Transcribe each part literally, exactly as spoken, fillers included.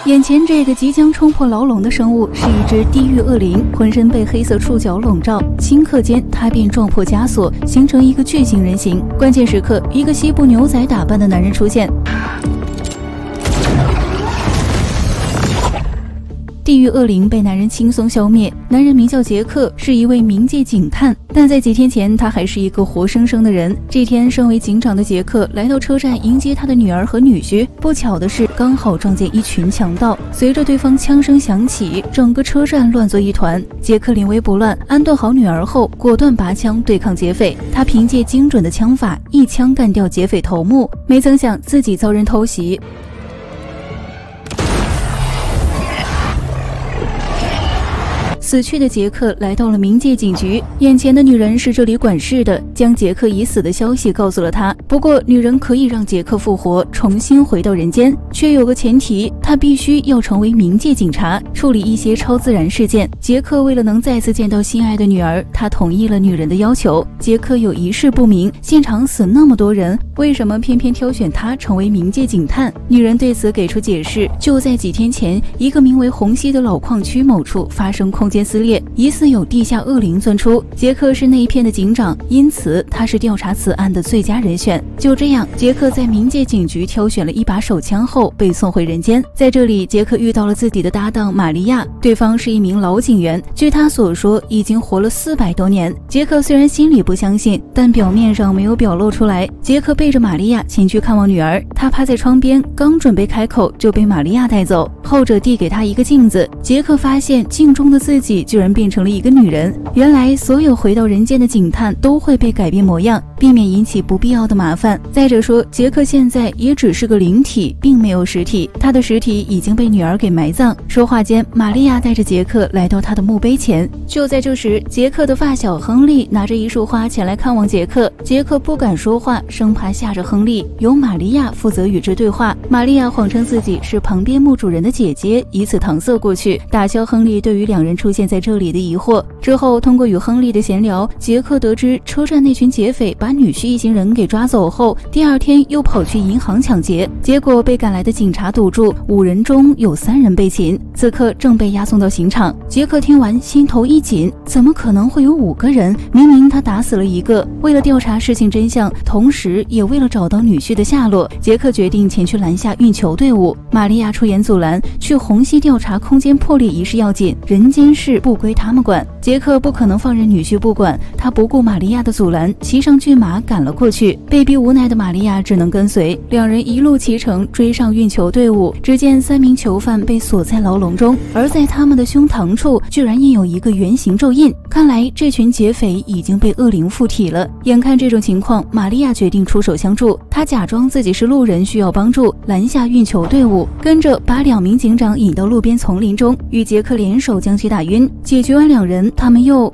眼前这个即将冲破牢笼的生物是一只地狱恶灵，浑身被黑色触角笼罩，顷刻间它便撞破枷锁，形成一个巨型人形。关键时刻，一个西部牛仔打扮的男人出现。地狱恶灵被男人轻松消灭。男人名叫杰克，是一位冥界警探，但在几天前他还是一个活生生的人。这天，身为警长的杰克来到车站迎接他的女儿和女婿，不巧的是刚好撞见一群强盗。随着对方枪声响起，整个车站乱作一团。杰克临危不乱，安顿好女儿后，果断拔枪对抗劫匪。他凭借精准的枪法，一枪干掉劫匪头目。没曾想自己遭人偷袭。死去的杰克来到了冥界警局，眼前的女人是这里管事的，将杰克已死的消息告诉了他。不过，女人可以让杰克复活，重新回到人间，却有个前提，他必须要成为冥界警察，处理一些超自然事件。杰克为了能再次见到心爱的女儿，他同意了女人的要求。杰克有一事不明，现场死那么多人，为什么偏偏挑选他成为冥界警探？女人对此给出解释：就在几天前，一个名为虹溪的老矿区某处发生空间撕裂，疑似有地下恶灵钻出。杰克是那一片的警长，因此他是调查此案的最佳人选。就这样，杰克在冥界警局挑选了一把手枪后被送回人间。在这里，杰克遇到了自己的搭档玛利亚，对方是一名老警员，据他所说已经活了四百多年。杰克虽然心里不相信，但表面上没有表露出来。杰克背着玛利亚前去看望女儿，他趴在窗边，刚准备开口就被玛利亚带走。后者递给他一个镜子，杰克发现镜中的自己居然变成了一个女人。原来所有回到人间的警探都会被改变模样，避免引起不必要的麻烦。再者说，杰克现在也只是个灵体，并没有实体，他的实体已经被女儿给埋葬。说话间，玛利亚带着杰克来到他的墓碑前。就在这时，杰克的发小亨利拿着一束花前来看望杰克。杰克不敢说话，生怕吓着亨利，由玛利亚负责与之对话。玛利亚谎称自己是旁边墓主人的姐姐，以此搪塞过去，打消亨利对于两人出现在这里的疑惑。之后，通过与亨利的闲聊，杰克得知车站那群劫匪把女婿一行人给抓走后，第二天又跑去银行抢劫，结果被赶来的警察堵住，五人中有三人被擒，此刻正被押送到刑场。杰克听完心头一紧，怎么可能会有五个人？明明他打死了一个。为了调查事情真相，同时也为了找到女婿的下落，杰克决定前去拦下运球队伍。玛利亚出言阻拦，去虹溪调查空间破裂一事要紧，人间事不归他们管。杰克不可能放任女婿不管，他不顾玛利亚的阻拦，骑上骏马赶了过去。被逼无奈的玛利亚只能跟随，两人一路启程追上运球队伍。只见三名囚犯被锁在牢笼中，而在他们的胸膛处居然印有一个圆形咒印，看来这群劫匪已经被恶灵附体了。眼看这种情况，玛利亚决定出手相助，她假装自己是路人需要帮助，拦下运球队伍，跟着把两名警长引到路边丛林中，与杰克联手将其打晕。解决完两人，他们又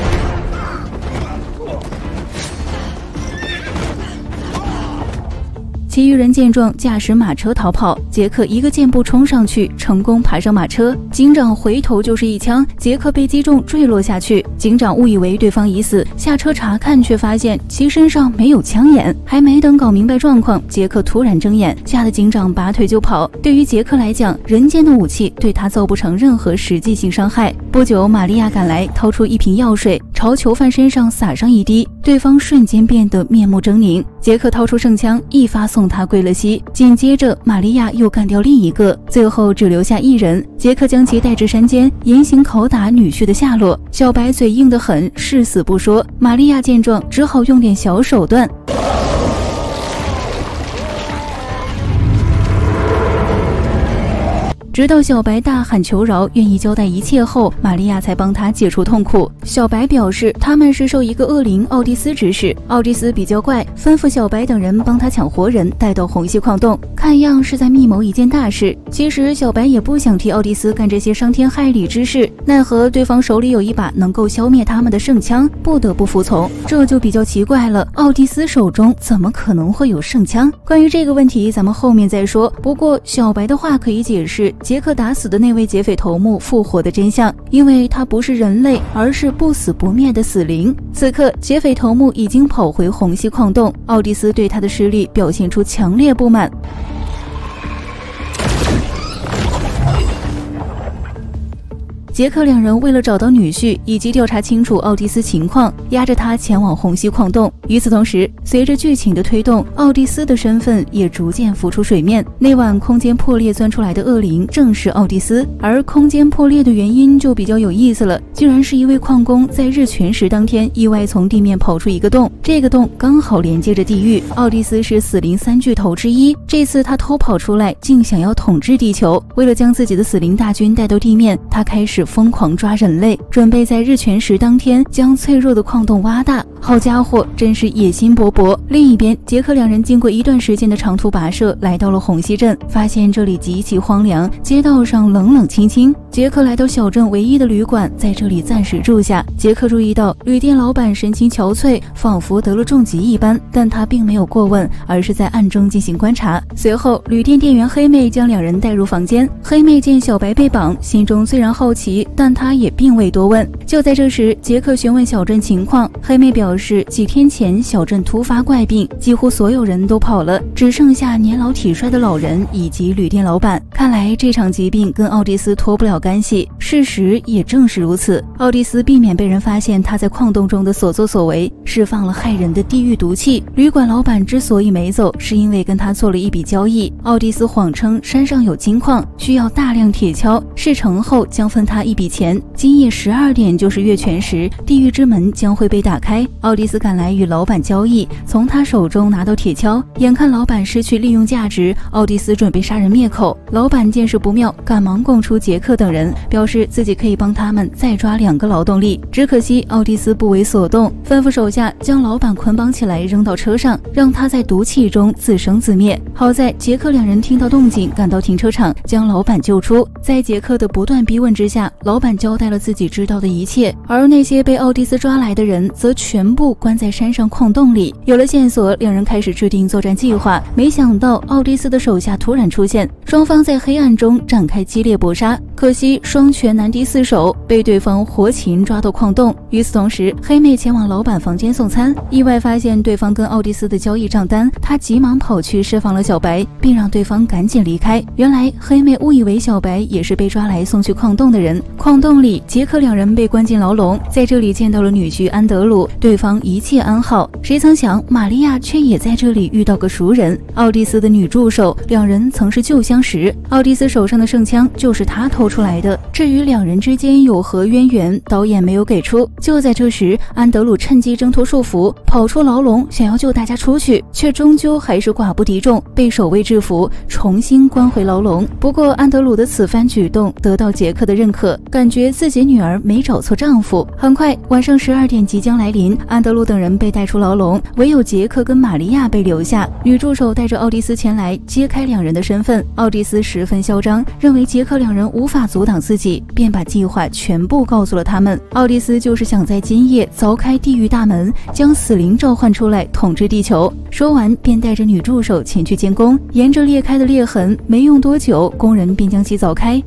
其余人见状，驾驶马车逃跑。杰克一个箭步冲上去，成功爬上马车。警长回头就是一枪，杰克被击中，坠落下去。警长误以为对方已死，下车查看，却发现其身上没有枪眼。还没等搞明白状况，杰克突然睁眼，吓得警长拔腿就跑。对于杰克来讲，人间的武器对他造不成任何实际性伤害。不久，玛利亚赶来，掏出一瓶药水，朝囚犯身上洒上一滴，对方瞬间变得面目狰狞。杰克掏出圣枪，一发送他归了西。紧接着，玛利亚又干掉另一个，最后只留下一人。杰克将其带至山间，严刑拷打女婿的下落。小白嘴硬得很，誓死不说。玛利亚见状，只好用点小手段。直到小白大喊求饶，愿意交代一切后，玛利亚才帮他解除痛苦。小白表示他们是受一个恶灵奥蒂斯指使，奥蒂斯比较怪，吩咐小白等人帮他抢活人，带到虹溪矿洞，看样是在密谋一件大事。其实小白也不想替奥蒂斯干这些伤天害理之事，奈何对方手里有一把能够消灭他们的圣枪，不得不服从。这就比较奇怪了，奥蒂斯手中怎么可能会有圣枪？关于这个问题咱们后面再说。不过小白的话可以解释杰克打死的那位劫匪头目复活的真相，因为他不是人类，而是不死不灭的死灵。此刻劫匪头目已经跑回虹溪矿洞，奥蒂斯对他的失利表现出强烈不满。 杰克两人为了找到女婿以及调查清楚奥蒂斯情况，押着他前往虹吸矿洞。与此同时，随着剧情的推动，奥蒂斯的身份也逐渐浮出水面。那晚空间破裂钻出来的恶灵正是奥蒂斯，而空间破裂的原因就比较有意思了，居然是一位矿工在日全食当天意外从地面跑出一个洞，这个洞刚好连接着地狱。奥蒂斯是死灵三巨头之一，这次他偷跑出来，竟想要统治地球。为了将自己的死灵大军带到地面，他开始疯狂抓人类，准备在日全食当天将脆弱的矿洞挖大。好家伙，真是野心勃勃。另一边，杰克两人经过一段时间的长途跋涉，来到了虹吸镇，发现这里极其荒凉，街道上冷冷清清。杰克来到小镇唯一的旅馆，在这里暂时住下。杰克注意到旅店老板神情憔悴，仿佛得了重疾一般，但他并没有过问，而是在暗中进行观察。随后，旅店店员黑妹将两人带入房间。黑妹见小白被绑，心中虽然好奇，但她也并未多问。就在这时，杰克询问小镇情况，黑妹表示几天前小镇突发怪病，几乎所有人都跑了，只剩下年老体衰的老人以及旅店老板。看来这场疾病跟奥蒂斯脱不了干系。事实也正是如此，奥蒂斯避免被人发现他在矿洞中的所作所为，释放了害人的地狱毒气。旅馆老板之所以没走，是因为跟他做了一笔交易。奥蒂斯谎称山上有金矿，需要大量铁锹，事成后将分他一笔钱。今夜十二点就是月全食，地狱之门将会被打开。奥蒂斯赶来与老板交易，从他手中拿到铁锹。眼看老板失去利用价值，奥蒂斯准备杀人灭口。老板见势不妙，赶忙供出杰克等人，表示自己可以帮他们再抓两个劳动力。只可惜奥蒂斯不为所动，吩咐手下将老板捆绑起来扔到车上，让他在毒气中自生自灭。好在杰克两人听到动静，赶到停车场将老板救出。在杰克的不断逼问之下，老板交代了自己知道的一切，而那些被奥蒂斯抓来的人则全部关在山上矿洞里。有了线索，两人开始制定作战计划。没想到奥蒂斯的手下突然出现，双方在黑暗中展开激烈搏杀。可惜双拳难敌四手，被对方活擒抓到矿洞。与此同时，黑妹前往老板房间送餐，意外发现对方跟奥蒂斯的交易账单，她急忙跑去释放了小白，并让对方赶紧离开。原来黑妹误以为小白也是被抓来送去矿洞的人。矿洞里，杰克两人被关进牢笼，在这里见到了女婿安德鲁，对方一切安好。谁曾想玛利亚却也在这里遇到个熟人，奥蒂斯的女助手，两人曾是旧相识。奥蒂斯手上的圣枪就是他偷出来的，至于两人之间有何渊源，导演没有给出。就在这时，安德鲁趁机挣脱束缚，跑出牢笼，想要救大家出去，却终究还是寡不敌众，被守卫制服，重新关回牢笼。不过安德鲁的此番举动得到杰克的认可，感觉自己女儿没找错丈夫。很快，晚上十二点即将来临，安德鲁等人被带出牢笼，唯有杰克跟玛利亚被留下。女助手带着奥蒂斯前来揭开两人的身份，奥蒂斯十分嚣张，认为杰克两人无法阻挡自己，便把计划全部告诉了他们。奥蒂斯就是想在今夜凿开地狱大门，将死灵召唤出来统治地球。说完便带着女助手前去监工，沿着裂开的裂痕，没用多久，工人便将其凿开。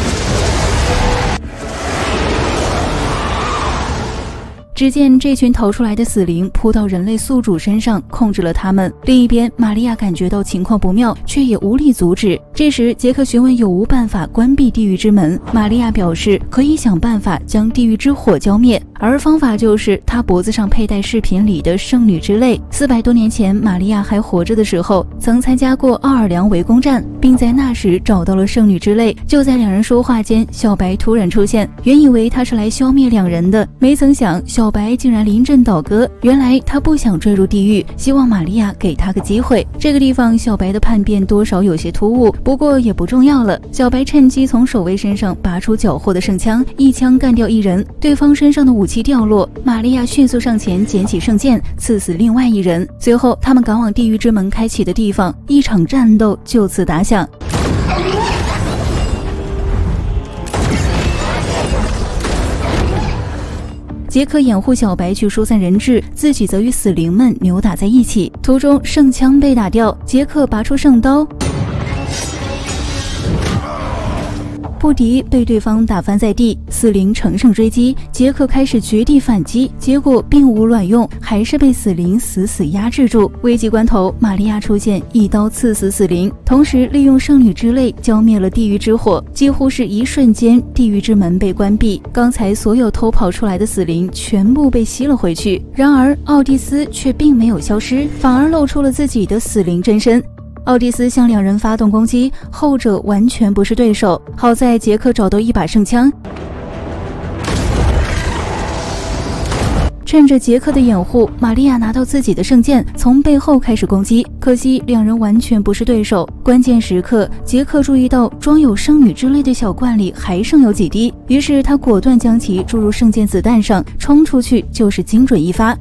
只见这群逃出来的死灵扑到人类宿主身上，控制了他们。另一边，玛利亚感觉到情况不妙，却也无力阻止。这时，杰克询问有无办法关闭地狱之门，玛利亚表示可以想办法将地狱之火浇灭，而方法就是她脖子上佩戴饰品里的圣女之泪。四百多年前，玛利亚还活着的时候，曾参加过奥尔良围攻战，并在那时找到了圣女之泪。就在两人说话间，小白突然出现，原以为他是来消灭两人的，没曾想小白竟然临阵倒戈。原来他不想坠入地狱，希望玛利亚给他个机会。这个地方小白的叛变多少有些突兀，不过也不重要了。小白趁机从守卫身上拔出缴获的圣枪，一枪干掉一人，对方身上的武器掉落，玛利亚迅速上前捡起圣剑，刺死另外一人。随后他们赶往地狱之门开启的地方，一场战斗就此打响。杰克掩护小白去疏散人质，自己则与死灵们扭打在一起。途中圣枪被打掉，杰克拔出圣刀， 布迪被对方打翻在地，死灵乘胜追击，杰克开始绝地反击，结果并无卵用，还是被死灵死死压制住。危急关头，玛利亚出现，一刀刺死死灵，同时利用圣女之泪浇灭了地狱之火，几乎是一瞬间，地狱之门被关闭，刚才所有偷跑出来的死灵全部被吸了回去。然而奥蒂斯却并没有消失，反而露出了自己的死灵真身。奥蒂斯向两人发动攻击，后者完全不是对手。好在杰克找到一把圣枪，趁着杰克的掩护，玛利亚拿到自己的圣剑，从背后开始攻击。可惜两人完全不是对手。关键时刻，杰克注意到装有圣女之泪的小罐里还剩有几滴，于是他果断将其注入圣剑子弹上，冲出去就是精准一发。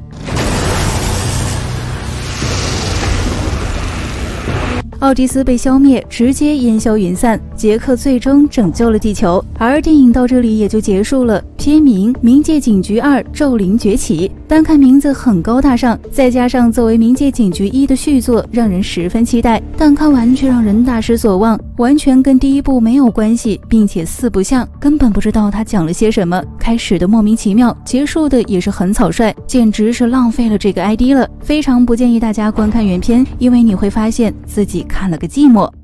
奥蒂斯被消灭，直接烟消云散。杰克最终拯救了地球，而电影到这里也就结束了。片名《冥界警局二：咒灵崛起》，单看名字很高大上，再加上作为《冥界警局一》的续作，让人十分期待。但看完却让人大失所望，完全跟第一部没有关系，并且四不像，根本不知道他讲了些什么。开始的莫名其妙，结束的也是很草率，简直是浪费了这个 I D 了。非常不建议大家观看原片，因为你会发现自己看了个寂寞。